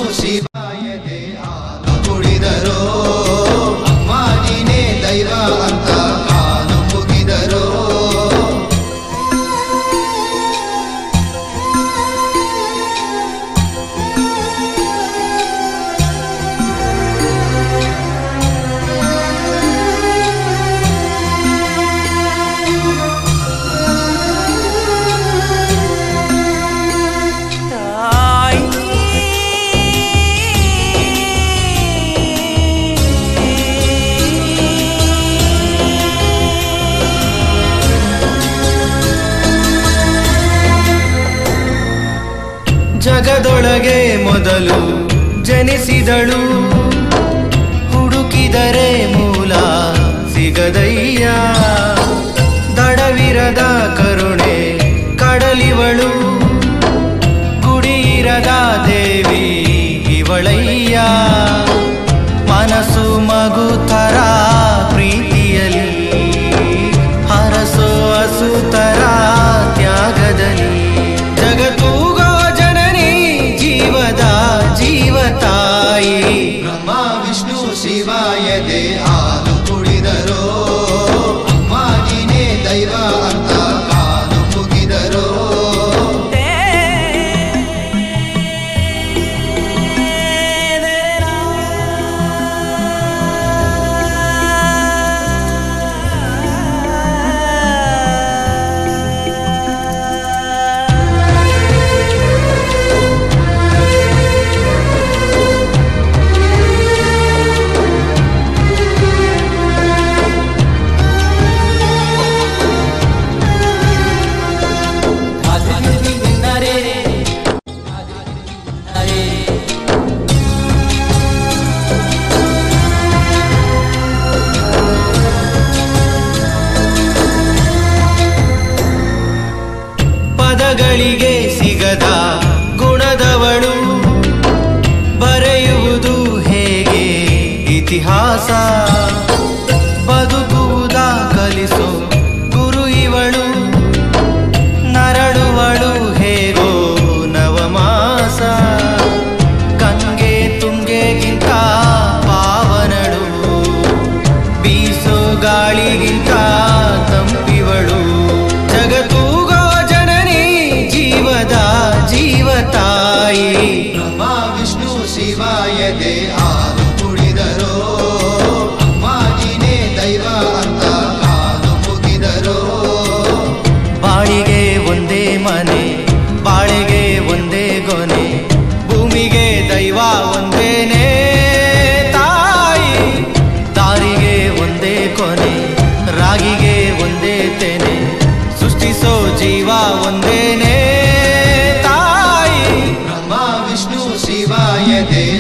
ಶಿವಾಯ ದೇ ಹಾಲು ಕುಡಿದರೋ ಅಮ್ಮ ನೀನೇ ದೈವ ಅಂತ ಕಾಲು ಮುಗಿದರೋ ಜಗದೊಳಗೆ ಮೊದಲು ಜನಿಸಿದಳು ಹುಡುಕಿದರೆ ಮೂಲ ಸಿಗದಯ್ಯ ದಡವಿರದ ಕರುಣೆ ಕಡಲಿವಳು ಗುಡಿಯಿರದ ದೇವಿ ಇವಳಯ್ಯ ಮನಸ್ಸು ಮಗುತರ ಪ್ರೀತಿಯಲಿ ಹರಸೋ ಹಸುತರ ತ್ಯಾಗದಲ್ಲಿ ಜಗತ್ತೂಗೋ ಜನನಿ ಜೀವದ ಜೀವತಾಯಿ ಬ್ರಹ್ಮ ವಿಷ್ಣು ಶಿವಾಯ ದೇ ಹಾಲು ಕುಡಿದರೋ ಅಮ್ಮ ನೀನೇ ದೈವ ಅಂತ ಕಾಲು ಮುಗಿದರೋ ಪದಗಳಿಗೆ ಸಿಗದ ಗುಣದವಳು ಬರೆಯುವುದು ಹೇಗೆ ಇತಿಹಾಸ ಬದುಕುವುದ ಕಲಿಸೋ ಗುರು ಇವಳು ನರಳುವಳು ಹೇಗೋ ನವಮಾಸ ಗಂಗೆ ತುಂಗೆಗಿಂತ ಪಾವನಳು ಬೀಸೋ ಗಾಳಿಗಿಂತ ತಂಪಿವಳು ಜಗತ್ತೂಗೋ ಜನನಿ ಜೀವದ ಜೀವತಾಯಿ ಬ್ರಹ್ಮ ವಿಷ್ಣು ಶಿವಾಯ ದೇ ಹಾಲು ಕುಡಿದರೋ ಅಮ್ಮ ನೀನೇ ದೈವ ಅಂತ ಕಾಲು ಮುಗಿದರೋ ಬಾಳಿಗೆ ಒಂದೇ ಮನೆ ಬಾಳಿಗೆ ಒಂದೇ ಗೊನೆ ಭೂಮಿಗೆ ದೈವ ಒಂದೇನೆ ತಾಯಿ ದಾರಿಗೆ ಒಂದೇ ಕೊನೆ ರಾಗಿಗೆ ಒಂದೇ ತೆನೆ ಸೃಷ್ಟಿಸೋ ಜೀವ ಒಂದೇನೆ ತಾಯಿ ಬ್ರಹ್ಮ ವಿಷ್ಣು ಶಿವಾಯ ದೇ